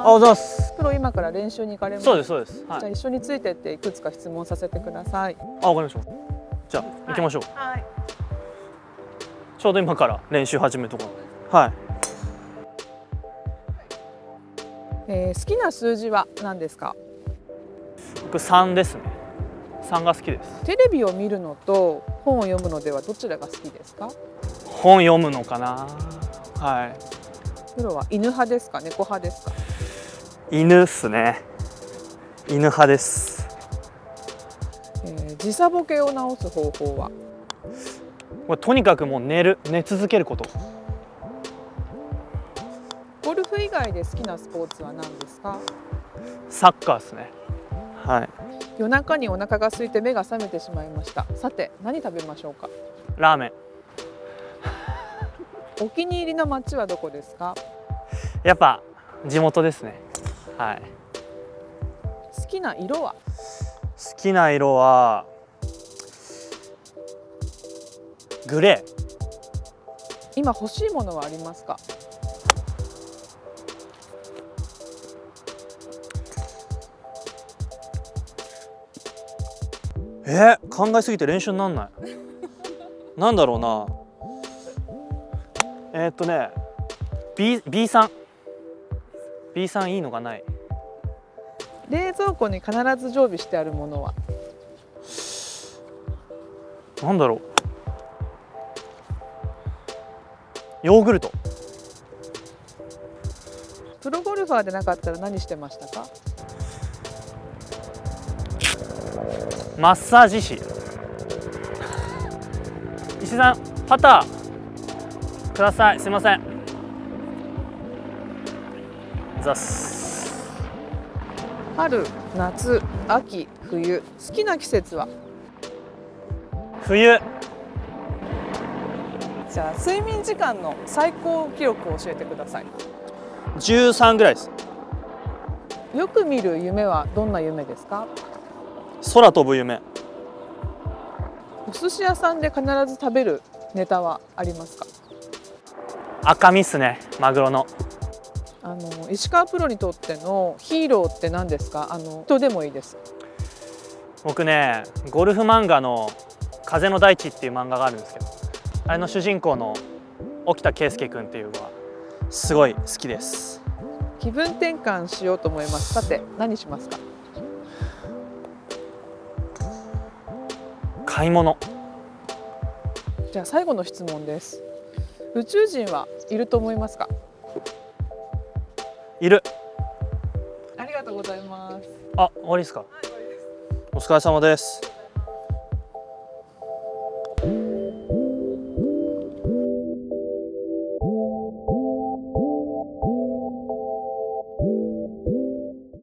あ、おざっす。 プロ今から練習に行かれます。 そうですそうです。はい。 じゃあ一緒についてっていくつか質問させてください。 あ、わかりました。じゃあ行きましょう。 はい。 ちょうど今から練習始めるところ。はい。 好きな数字は何ですか？ 僕3ですね。3が好きです。 テレビを見るのと本を読むのではどちらが好きですか？ 本読むのかな。はい。 プロは犬派ですか、猫派ですか？ 犬っすね。犬派です。 時差ボケを直す方法は？ これとにかくもう寝続けること。 ゴルフ以外で好きなスポーツは何ですか？ サッカーですね。はい。 夜中にお腹が空いて目が覚めてしまいました。さて何食べましょうか？ ラーメン。 お気に入りの街はどこですか？ やっぱ地元ですね。はい。 好きな色は？ 好きな色はグレー。 今欲しいものはありますか？ 考えすぎて練習になんない。なんだろうな。B さんいいのがない。 冷蔵庫に必ず常備してあるものは？ なんだろう。ヨーグルト。 プロゴルファーでなかったら何してましたか？ マッサージ師。石井さん、パターください。すいません。ざっす。 春、夏、秋、冬、好きな季節は？ 冬。 じゃあ睡眠時間の最高記録を教えてください。 13ぐらいです。 よく見る夢はどんな夢ですか？ 空飛ぶ夢。 お寿司屋さんで必ず食べるネタはありますか？ 赤身っすね。マグロの。 石川プロにとってのヒーローって何ですか？人でもいいです。 僕ね、ゴルフ漫画の風の大地っていう漫画があるんですけど、あれの主人公の沖田圭介君っていうのはすごい好きです。 気分転換しようと思います。さて何しますか？ 買い物。 じゃあ最後の質問です。宇宙人はいると思いますか？ いる。 ありがとうございます。 あ、終わりですか。お疲れ様です。